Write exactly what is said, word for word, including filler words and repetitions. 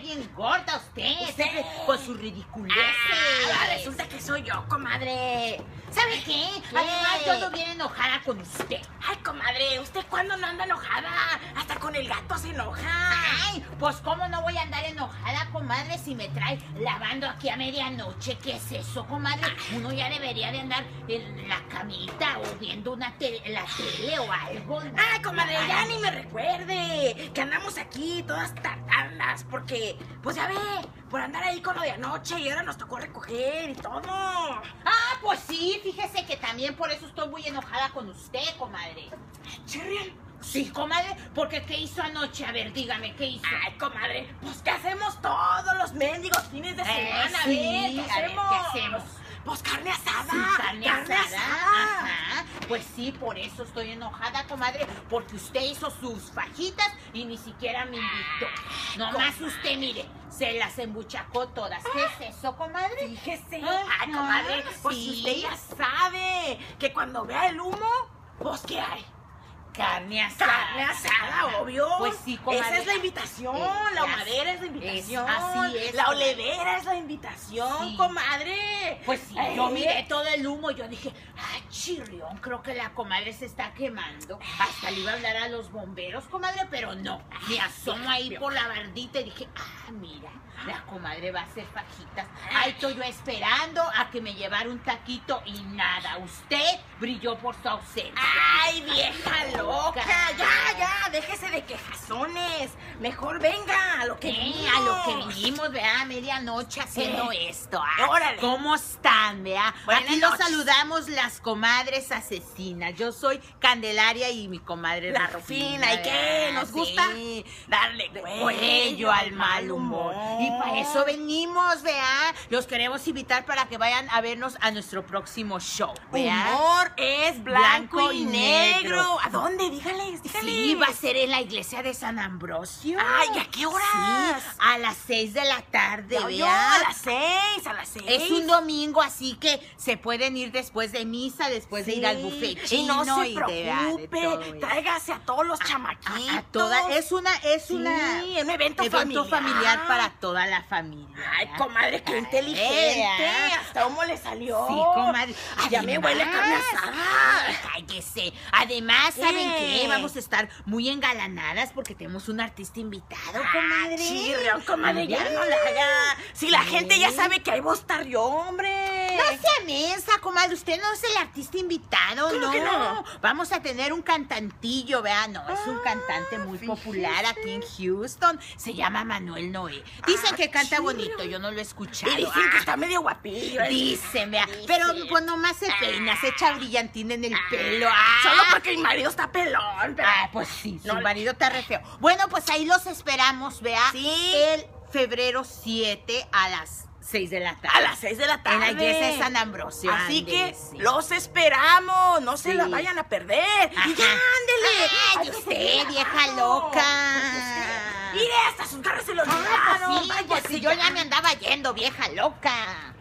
bien gorda usted. ¿Usted? Con su ridiculez. Ah, resulta que soy yo, comadre. ¿Sabe qué? ¿Qué? Además, yo ando bien enojada con usted. Ay, comadre, ¿usted cuándo no anda enojada? Hasta con el gato se enoja. Ay, pues cómo no voy a andar enojada, comadre, si me trae lavando aquí a medianoche. ¿Qué es eso, comadre? Uno ya debería de andar en la camita o viendo una tele, la tele o algo. Ay, comadre, ya ni me recuerde que andamos aquí todas tardadas porque, pues ya ve, por andar ahí con lo de anoche y ahora nos tocó recoger y todo. Ah, pues sí, fíjese que también por eso estoy muy enojada con usted, comadre. ¿Chirrian? Sí, comadre, porque ¿qué hizo anoche? A ver, dígame, ¿qué hizo? Ay, comadre, pues ¿qué hacemos todos los mendigos fines de Eh, semana? sí, a ver, ¿qué a ver, hacemos? ¿qué hacemos? Pues carne asada. Sí, carne, carne asada. asada. Ajá. Pues sí, por eso estoy enojada, comadre, porque usted hizo sus fajitas y ni siquiera me invitó. Nomás comadre. usted, mire, se las embuchacó todas. ¿Qué es eso, comadre? Fíjese. Ajá, Ay, comadre, pues sí. usted ya sabe que cuando vea el humo, pues ¿qué hay? Carne asada. Carne asada, obvio. Pues sí, comadre. Esa es la invitación. Eh, la ya ahumadera es la es- invitación. así es, La comadre. oledera es la invitación, Sí. comadre. Pues sí, Eh, yo miré todo el humo, yo dije, ah, chirrión, creo que la comadre se está quemando. Hasta le iba a hablar a los bomberos, comadre, pero no. Me asomo ahí por la bardita y dije, ah, mira, la comadre va a hacer fajitas. Ahí estoy yo esperando a que me llevara un taquito y nada. Usted brilló por su ausencia. Ay, vieja loca. Ya, ya, déjese de quejazones. Mejor venga a lo que ¿Qué? vinimos. A lo que vinimos, vea, a medianoche haciendo Eh, esto. ¿ah? órale. ¿Cómo están, vea? Buenas Aquí los noches. saludamos las comadres asesinas. Yo soy Candelaria y mi comadre La Rufina. Rufina, ¿y qué? ¿verdad? ¿Nos gusta? Sí. Darle Cuello al mal humor. Y para eso venimos, vea. Los queremos invitar para que vayan a vernos a nuestro próximo show, vea. Humor es blanco, Blanco y y negro. negro. ¿A dónde? Dígales, dígales. Sí, va a ser en la iglesia de San Ambrosio. Ay, ¿a qué horas? Sí, a las seis de la tarde, Ya oyó, vea. a las seis, a las seis. Es un domingo, así que se pueden ir después de misa, después de ir al buffet Y chino. no se y de- de preocupe, todo eso. tráigase a todos los chamaquitos. A, a toda, es una, es Sí, una un evento, evento familiar. para toda la familia. Ay, ¿verdad? comadre, qué Ay, inteligente. ¿verdad? Hasta cómo le salió. Sí, comadre. Ya me huele carne asada. Ay, cállese. Además, ¿saben ¿Qué? qué? Vamos a estar muy engalanadas porque tenemos un artista invitado, Ah, comadre. chirrión, comadre, ya Ay. no la haga. Si la Sí. gente ya sabe que ahí va a estar yo, hombre. No sea mensa, comadre. Usted no es el artista invitado, ¿Cómo no. que no? Vamos a tener un cantantillo, vea, no. Es un Ah, cantante muy fíjese. popular aquí en Houston. Se llama Manuel Noé. Dicen Ah, que canta chido. bonito, yo no lo he escuchado. Y dicen que Ah, está medio guapillo. ¿eh? Dicen, vea. Dicen. Pero pues nomás se peina, se echa brillantín en el pelo. Ah, Ah. Solo porque mi marido está pelón. Pero... Ah, pues sí, su No, marido está re feo. Bueno, pues ahí los esperamos, vea. Sí. El febrero siete a las seis de la tarde. A las seis de la tarde. En la iglesia de San Ambrosio. Así ándele, que sí. los esperamos. No se Sí. la vayan a perder. Ajá. Y ya, ándele. Ay, Hay que usted, seguir vieja grabando. loca. Mire, hasta sus garras se lo Ah, olvidaron. pues sí, pues Váyase si yo ya me andaba yendo, vieja loca.